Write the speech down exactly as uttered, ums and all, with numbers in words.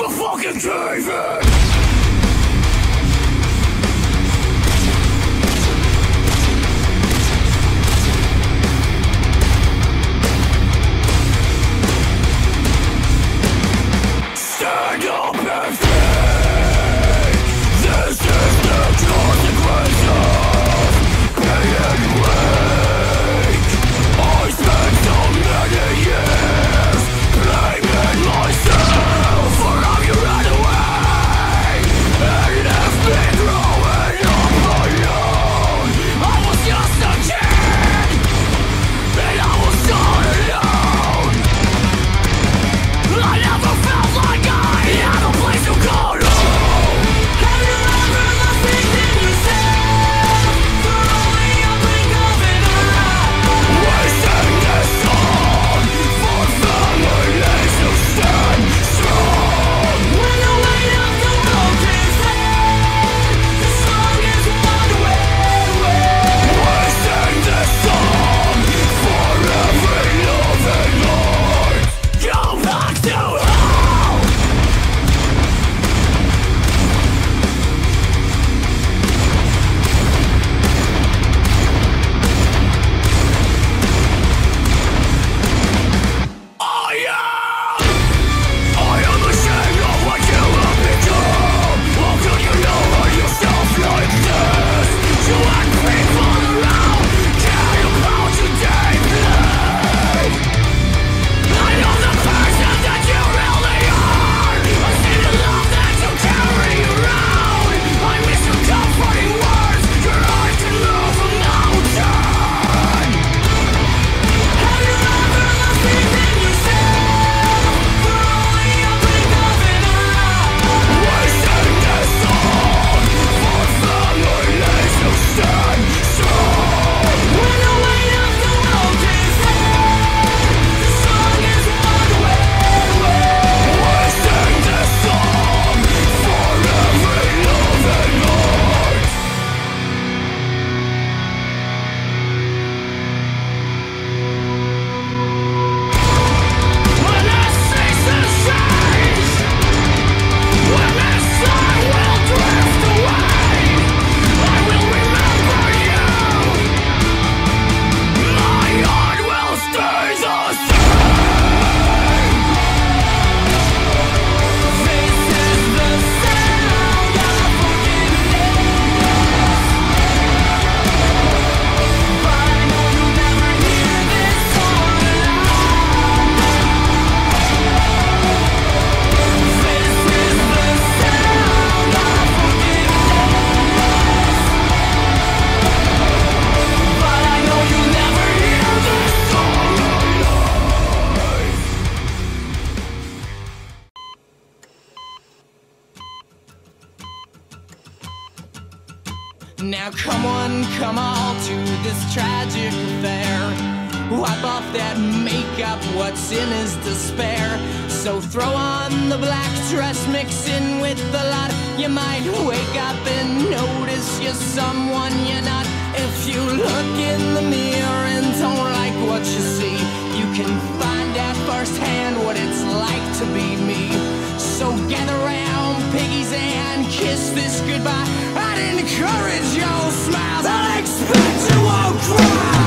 We're fucking caving! Stand up and think. This is the consequence of being weak. I spent so many years blaming myself for how you ran away and left me growing up alone. I was just a kid and I was all alone. I never felt like I had a place to go to. Have you ever lost faith in yourself for only a blink of an eye? We sing this song for families who stand strong. When the weight of the world can stand, the song is one way, way. We sing this song for every loving heart. Go back to hell. I am, I am ashamed of what you have become. How could you lower yourself like this? You had people around, care about you deeply. I know the person that you really are. I see the love that you carry around. I miss your comforting words. Your heart can move a mountain. Have you ever lost faith in yourself for only a blink of an eye? We sing this song for families who stand strong. When the weight of the world can stand, the song is one way, way. We sing this song for every loving heart. When this season change, when this sun will drift away, I will remember you. My heart will stay the same. This is the sound of forgiveness, but I know you'll never hear this song alive. This is the sound of forgiveness, but I know you'll never hear this song alive. Now come on, come all to this tragic affair. Wipe off that makeup, what's in is despair. So throw on the black dress, mix in with the lot. You might wake up and notice you're someone you're not. If you look in the mirror and don't like what you see, you can find out firsthand what it's like to be me. So gather round, piggies, and kiss this goodbye. I'd encourage your smiles, I'd expect you won't cry.